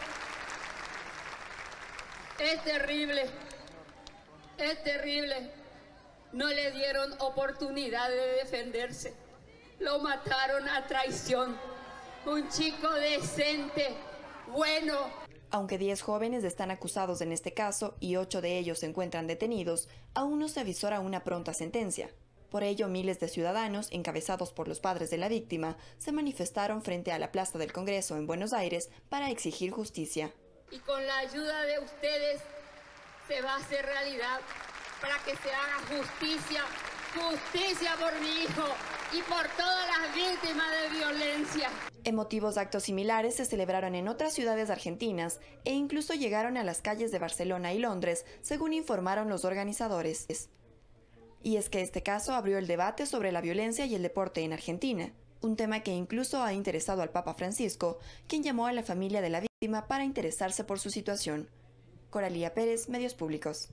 S13: es terrible. Es terrible. No le dieron oportunidad de defenderse. Lo mataron a traición. Un chico decente, bueno.
S12: Aunque diez jóvenes están acusados en este caso y ocho de ellos se encuentran detenidos, aún no se avisora una pronta sentencia. Por ello, miles de ciudadanos, encabezados por los padres de la víctima, se manifestaron frente a la Plaza del Congreso en Buenos Aires para exigir justicia.
S13: Y con la ayuda de ustedes se va a hacer realidad para que se haga justicia, justicia por mi hijo y por todas las víctimas de violencia.
S12: Emotivos actos similares se celebraron en otras ciudades argentinas e incluso llegaron a las calles de Barcelona y Londres, según informaron los organizadores. Y es que este caso abrió el debate sobre la violencia y el deporte en Argentina, un tema que incluso ha interesado al Papa Francisco, quien llamó a la familia de la víctima para interesarse por su situación. Coralía Pérez, Medios Públicos.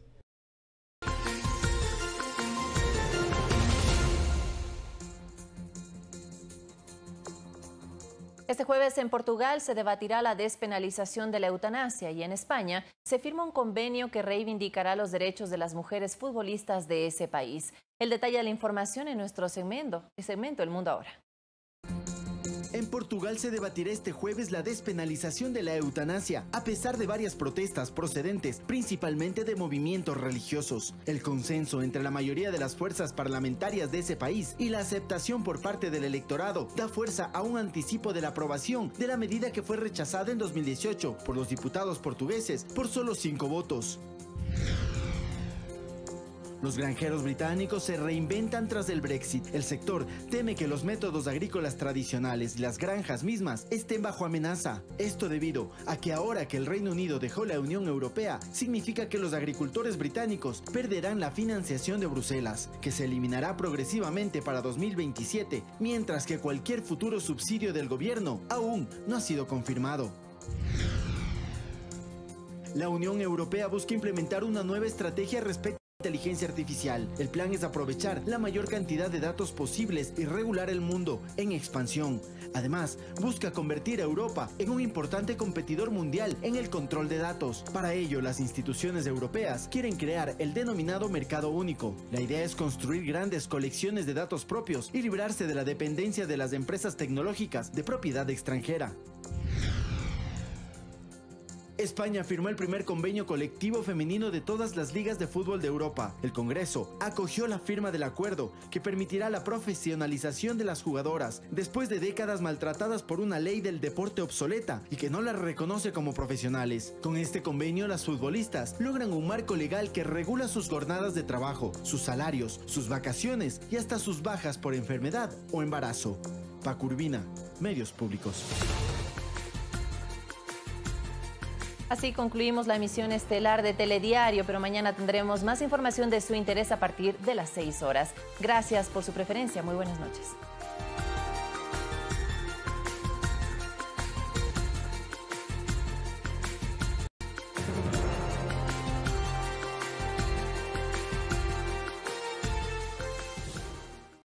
S1: Este jueves en Portugal se debatirá la despenalización de la eutanasia y en España se firma un convenio que reivindicará los derechos de las mujeres futbolistas de ese país. El detalle de la información en nuestro segmento, el segmento El Mundo Ahora.
S3: En Portugal se debatirá este jueves la despenalización de la eutanasia, a pesar de varias protestas procedentes principalmente de movimientos religiosos. El consenso entre la mayoría de las fuerzas parlamentarias de ese país y la aceptación por parte del electorado da fuerza a un anticipo de la aprobación de la medida que fue rechazada en dos mil dieciocho por los diputados portugueses por solo cinco votos. Los granjeros británicos se reinventan tras el Brexit. El sector teme que los métodos agrícolas tradicionales y las granjas mismas estén bajo amenaza. Esto debido a que ahora que el Reino Unido dejó la Unión Europea, significa que los agricultores británicos perderán la financiación de Bruselas, que se eliminará progresivamente para dos mil veintisiete, mientras que cualquier futuro subsidio del gobierno aún no ha sido confirmado. La Unión Europea busca implementar una nueva estrategia respecto inteligencia artificial. El plan es aprovechar la mayor cantidad de datos posibles y regular el mundo en expansión. Además, busca convertir a Europa en un importante competidor mundial en el control de datos. Para ello, las instituciones europeas quieren crear el denominado mercado único. La idea es construir grandes colecciones de datos propios y librarse de la dependencia de las empresas tecnológicas de propiedad extranjera. España firmó el primer convenio colectivo femenino de todas las ligas de fútbol de Europa. El Congreso acogió la firma del acuerdo que permitirá la profesionalización de las jugadoras después de décadas maltratadas por una ley del deporte obsoleta y que no las reconoce como profesionales. Con este convenio, las futbolistas logran un marco legal que regula sus jornadas de trabajo, sus salarios, sus vacaciones y hasta sus bajas por enfermedad o embarazo. Paco Urbina, Medios Públicos.
S1: Así concluimos la emisión estelar de Telediario, pero mañana tendremos más información de su interés a partir de las seis horas. Gracias por su preferencia. Muy buenas noches.